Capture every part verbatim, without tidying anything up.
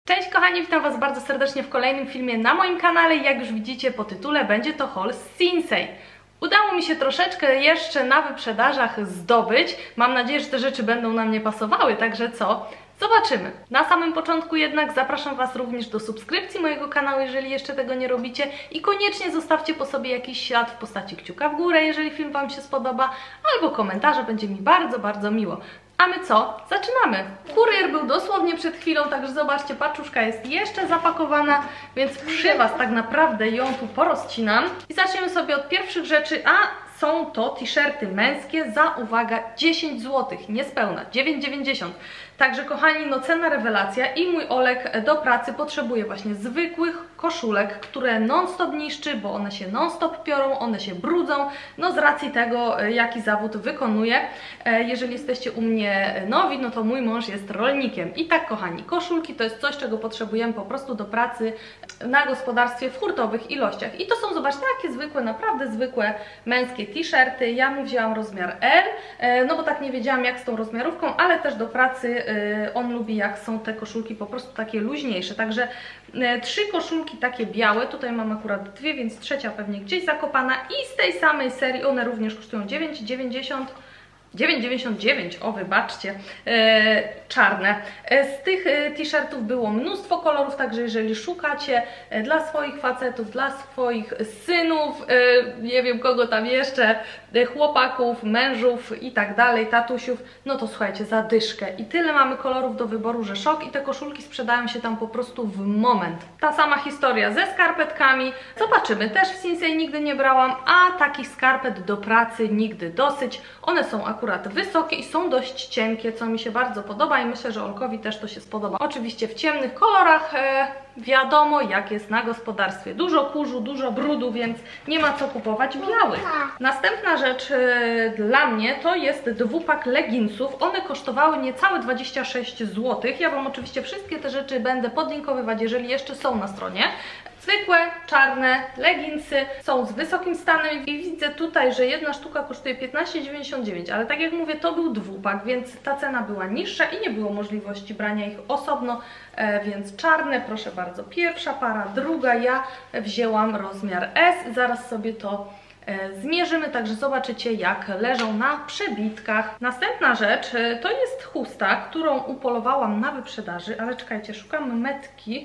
Cześć kochani, witam Was bardzo serdecznie w kolejnym filmie na moim kanale. Jak już widzicie po tytule, będzie to haul z Sinsay. Udało mi się troszeczkę jeszcze na wyprzedażach zdobyć. Mam nadzieję, że te rzeczy będą na mnie pasowały, także co? Zobaczymy. Na samym początku jednak zapraszam Was również do subskrypcji mojego kanału, jeżeli jeszcze tego nie robicie, i koniecznie zostawcie po sobie jakiś ślad w postaci kciuka w górę, jeżeli film Wam się spodoba, albo komentarza, będzie mi bardzo, bardzo miło. A my co? Zaczynamy! Kurier był dosłownie przed chwilą, także zobaczcie, paczuszka jest jeszcze zapakowana, więc przy Was tak naprawdę ją tu porozcinam. I zaczniemy sobie od pierwszych rzeczy, a są to t-shirty męskie za, uwaga, dziesięć złotych, niespełna, dziewięć dziewięćdziesiąt. Także kochani, no cena rewelacja i mój Olek do pracy potrzebuje właśnie zwykłych koszulek, które non-stop niszczy, bo one się non-stop piorą, one się brudzą, no z racji tego, jaki zawód wykonuje. Jeżeli jesteście u mnie nowi, no to mój mąż jest rolnikiem. I tak kochani, koszulki to jest coś, czego potrzebujemy po prostu do pracy na gospodarstwie w hurtowych ilościach. I to są, zobaczcie, takie zwykłe, naprawdę zwykłe męskie t-shirty. Ja mu wzięłam rozmiar L, no bo tak nie wiedziałam jak z tą rozmiarówką, ale też do pracy on lubi jak są te koszulki po prostu takie luźniejsze. Także trzy koszulki takie białe, tutaj mam akurat dwie, więc trzecia pewnie gdzieś zakopana, i z tej samej serii one również kosztują dziewięć dziewięćdziesiąt. dziewięć dziewięćdziesiąt dziewięć, o wybaczcie, e, czarne. E, z tych e, t-shirtów było mnóstwo kolorów, także jeżeli szukacie e, dla swoich facetów, dla swoich synów, e, nie wiem kogo tam jeszcze, e, chłopaków, mężów i tak dalej, tatusiów, no to słuchajcie, za dyszkę. I tyle mamy kolorów do wyboru, że szok, i te koszulki sprzedają się tam po prostu w moment. Ta sama historia ze skarpetkami. Zobaczymy, też w Sinsay nigdy nie brałam, a takich skarpet do pracy nigdy dosyć. One są akurat wysokie i są dość cienkie, co mi się bardzo podoba, i myślę, że Olkowi też to się spodoba. Oczywiście w ciemnych kolorach, e, wiadomo jak jest na gospodarstwie. Dużo kurzu, dużo brudu, więc nie ma co kupować białych. Następna rzecz e, dla mnie to jest dwupak leginsów. One kosztowały niecałe dwadzieścia sześć złotych. Ja Wam oczywiście wszystkie te rzeczy będę podlinkowywać, jeżeli jeszcze są na stronie. Zwykłe, czarne leginsy są z wysokim stanem i widzę tutaj, że jedna sztuka kosztuje piętnaście dziewięćdziesiąt dziewięć, ale tak jak mówię, to był dwupak, więc ta cena była niższa i nie było możliwości brania ich osobno, e, więc czarne, proszę bardzo, pierwsza para, druga, ja wzięłam rozmiar S, zaraz sobie to e, zmierzymy, także zobaczycie jak leżą na przebitkach. Następna rzecz e, to jest chusta, którą upolowałam na wyprzedaży, ale czekajcie, szukam metki.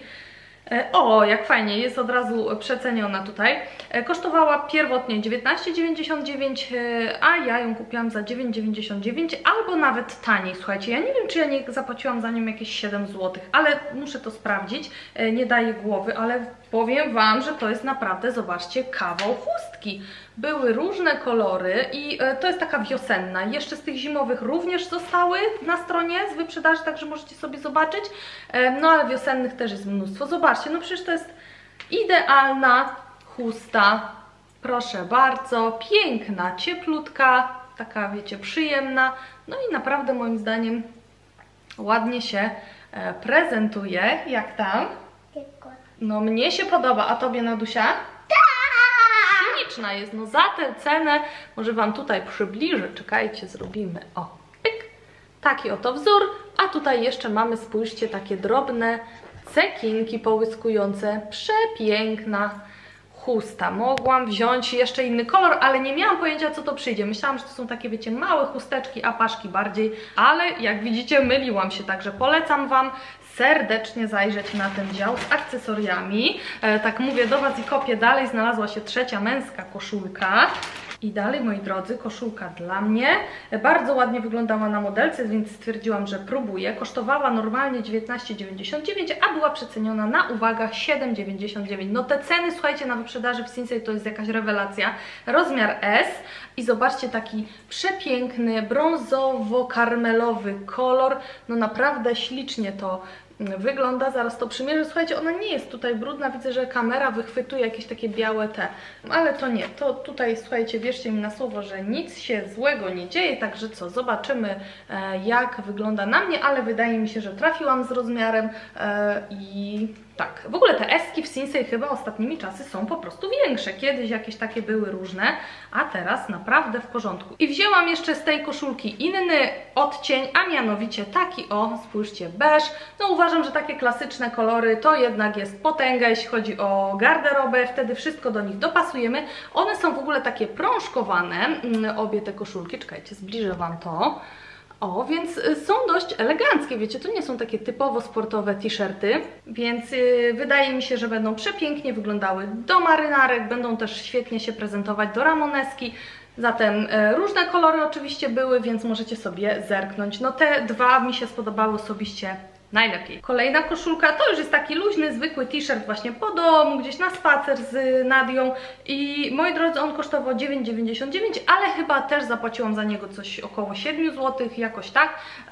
O, jak fajnie, jest od razu przeceniona tutaj. Kosztowała pierwotnie dziewiętnaście dziewięćdziesiąt dziewięć, a ja ją kupiłam za dziewięć dziewięćdziesiąt dziewięć, albo nawet taniej. Słuchajcie, ja nie wiem, czy ja nie zapłaciłam za nią jakieś siedem złotych, ale muszę to sprawdzić. Nie daję głowy, ale powiem Wam, że to jest naprawdę, zobaczcie, kawał chustki. Były różne kolory i to jest taka wiosenna. Jeszcze z tych zimowych również zostały na stronie z wyprzedaży, także możecie sobie zobaczyć. No ale wiosennych też jest mnóstwo. Zobaczcie, no przecież to jest idealna chusta. Proszę bardzo, piękna, cieplutka, taka wiecie, przyjemna. No i naprawdę moim zdaniem ładnie się prezentuje. Jak tam? No mnie się podoba, a Tobie, Nadusia? Śliczna jest, no za tę cenę, może Wam tutaj przybliżę, czekajcie, zrobimy, o, pyk, taki oto wzór, a tutaj jeszcze mamy, spójrzcie, takie drobne cekinki połyskujące, przepiękna chusta. Mogłam wziąć jeszcze inny kolor, ale nie miałam pojęcia, co to przyjdzie. Myślałam, że to są takie, wiecie, małe chusteczki, a paszki bardziej, ale jak widzicie, myliłam się, także polecam Wam serdecznie zajrzeć na ten dział z akcesoriami. E, tak mówię do Was i kopię dalej, znalazła się trzecia męska koszulka. I dalej, moi drodzy, koszulka dla mnie. Bardzo ładnie wyglądała na modelce, więc stwierdziłam, że próbuję. Kosztowała normalnie dziewiętnaście dziewięćdziesiąt dziewięć, a była przeceniona na, uwaga, siedem dziewięćdziesiąt dziewięć. No te ceny, słuchajcie, na wyprzedaży w Sinsay to jest jakaś rewelacja. Rozmiar S i zobaczcie, taki przepiękny, brązowo-karmelowy kolor. No naprawdę ślicznie to wygląda, zaraz to przymierzę. Słuchajcie, ona nie jest tutaj brudna, widzę, że kamera wychwytuje jakieś takie białe te, ale to nie, to tutaj, słuchajcie, wierzcie mi na słowo, że nic się złego nie dzieje, także co, zobaczymy jak wygląda na mnie, ale wydaje mi się, że trafiłam z rozmiarem i Tak, w ogóle te eski w Sinsei chyba ostatnimi czasy są po prostu większe. Kiedyś jakieś takie były różne, a teraz naprawdę w porządku. I wzięłam jeszcze z tej koszulki inny odcień, a mianowicie taki o, spójrzcie, beż. No uważam, że takie klasyczne kolory to jednak jest potęga, jeśli chodzi o garderobę, wtedy wszystko do nich dopasujemy. One są w ogóle takie prążkowane, obie te koszulki, czekajcie, zbliżę Wam to. O, więc są dość eleganckie, wiecie, to nie są takie typowo sportowe t-shirty, więc yy, wydaje mi się, że będą przepięknie wyglądały do marynarek, będą też świetnie się prezentować do ramoneski. Zatem e, różne kolory oczywiście były, więc możecie sobie zerknąć. No te dwa mi się spodobały osobiście najlepiej. Kolejna koszulka to już jest taki luźny, zwykły t-shirt właśnie po domu, gdzieś na spacer z Nadią i moi drodzy, on kosztował dziewięć dziewięćdziesiąt dziewięć, ale chyba też zapłaciłam za niego coś około siedem złotych, jakoś tak.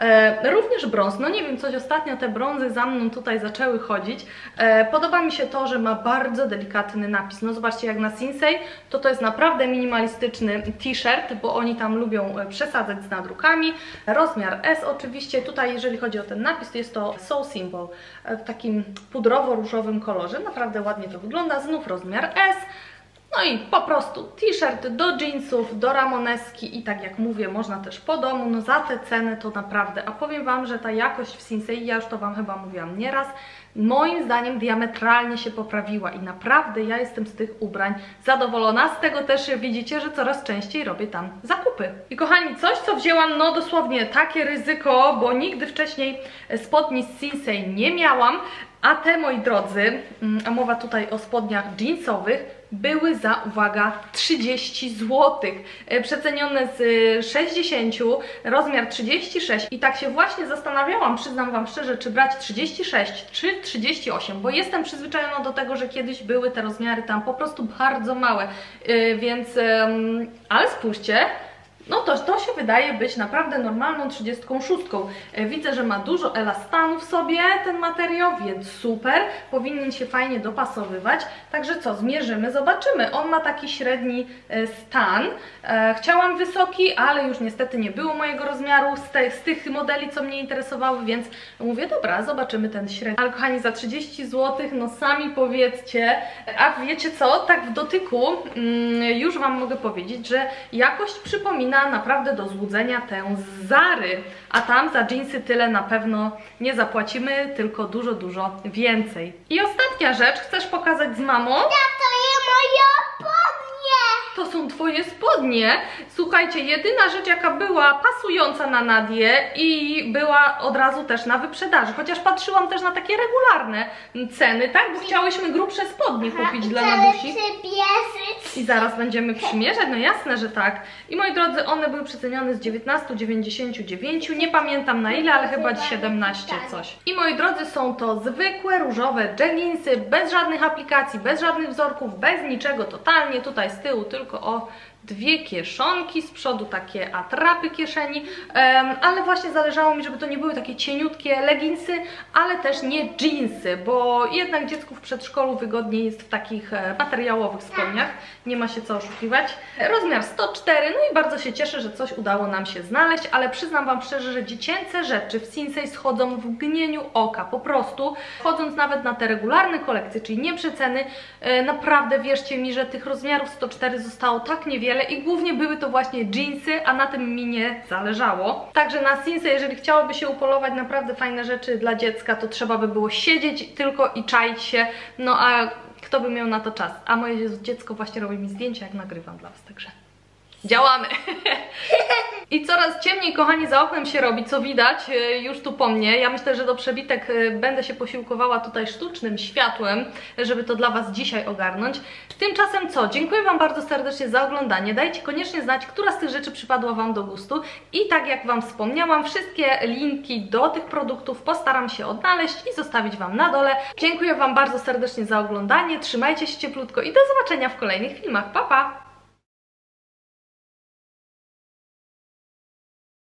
E, również brąz, no nie wiem, coś ostatnio te brązy za mną tutaj zaczęły chodzić. E, podoba mi się to, że ma bardzo delikatny napis. No zobaczcie, jak na Sinsei, to to jest naprawdę minimalistyczny t-shirt, bo oni tam lubią przesadzać z nadrukami. Rozmiar S oczywiście, tutaj jeżeli chodzi o ten napis, to jest to So Simple w takim pudrowo-różowym kolorze. Naprawdę ładnie to wygląda. Znów rozmiar S. No i po prostu t-shirt do jeansów, do ramoneski i tak jak mówię, można też po domu. No za te ceny to naprawdę, a powiem Wam, że ta jakość w Sinsei, ja już to Wam chyba mówiłam nieraz, moim zdaniem diametralnie się poprawiła i naprawdę ja jestem z tych ubrań zadowolona. Z tego też widzicie, że coraz częściej robię tam zakupy. I kochani, coś co wzięłam, no dosłownie takie ryzyko, bo nigdy wcześniej spodni z Sinsei nie miałam, a te, moi drodzy, a mowa tutaj o spodniach jeansowych, były za, uwaga, trzydzieści złotych, przecenione z sześćdziesięciu, rozmiar trzydzieści sześć i tak się właśnie zastanawiałam, przyznam Wam szczerze, czy brać trzydzieści sześć czy trzydzieści osiem, bo jestem przyzwyczajona do tego, że kiedyś były te rozmiary tam po prostu bardzo małe, więc, ale spójrzcie, no to, to się wydaje być naprawdę normalną trzydziestką szóstką. Widzę, że ma dużo elastanu w sobie ten materiał, więc super. Powinien się fajnie dopasowywać. Także co, zmierzymy, zobaczymy. On ma taki średni stan. Chciałam wysoki, ale już niestety nie było mojego rozmiaru z, te, z tych modeli, co mnie interesowały, więc mówię, dobra, zobaczymy ten średni. Ale kochani, za trzydzieści złotych, no sami powiedzcie, a wiecie co, tak w dotyku mm, już Wam mogę powiedzieć, że jakość przypomina naprawdę do złudzenia tę z Zary, a tam za jeansy tyle na pewno nie zapłacimy, tylko dużo, dużo więcej. I ostatnia rzecz, chcesz pokazać z mamą? To jest moje spodnie! To są Twoje spodnie. Słuchajcie, jedyna rzecz jaka była pasująca na Nadię i była od razu też na wyprzedaży, chociaż patrzyłam też na takie regularne ceny, tak? Bo chciałyśmy grubsze spodnie kupić dla Nadusi. I zaraz będziemy przymierzać, no jasne, że tak. I moi drodzy, one były przecenione z dziewiętnaście dziewięćdziesiąt dziewięć, nie pamiętam na ile, ale chyba siedemnaście coś. I moi drodzy, są to zwykłe różowe jeginsy, bez żadnych aplikacji, bez żadnych wzorków, bez niczego totalnie. Tutaj z tyłu tylko o dwie kieszonki, z przodu takie atrapy kieszeni, um, ale właśnie zależało mi, żeby to nie były takie cieniutkie leginsy, ale też nie jeansy, bo jednak dziecku w przedszkolu wygodniej jest w takich e, materiałowych spodniach, nie ma się co oszukiwać. Rozmiar sto cztery, no i bardzo się cieszę, że coś udało nam się znaleźć, ale przyznam Wam szczerze, że dziecięce rzeczy w Sinsei schodzą w mgnieniu oka, po prostu wchodząc nawet na te regularne kolekcje, czyli nie przeceny, e, naprawdę wierzcie mi, że tych rozmiarów sto cztery zostało tak niewiele, i głównie były to właśnie jeansy, a na tym mi nie zależało. Także na Sinsei, jeżeli chciałoby się upolować naprawdę fajne rzeczy dla dziecka, to trzeba by było siedzieć tylko i czaić się, no a kto by miał na to czas? A moje dziecko właśnie robi mi zdjęcia, jak nagrywam dla Was, także działamy! I coraz ciemniej, kochani, za oknem się robi, co widać już tu po mnie. Ja myślę, że do przebitek będę się posiłkowała tutaj sztucznym światłem, żeby to dla Was dzisiaj ogarnąć. Tymczasem co? Dziękuję Wam bardzo serdecznie za oglądanie. Dajcie koniecznie znać, która z tych rzeczy przypadła Wam do gustu. I tak jak Wam wspomniałam, wszystkie linki do tych produktów postaram się odnaleźć i zostawić Wam na dole. Dziękuję Wam bardzo serdecznie za oglądanie. Trzymajcie się cieplutko i do zobaczenia w kolejnych filmach. Pa, pa!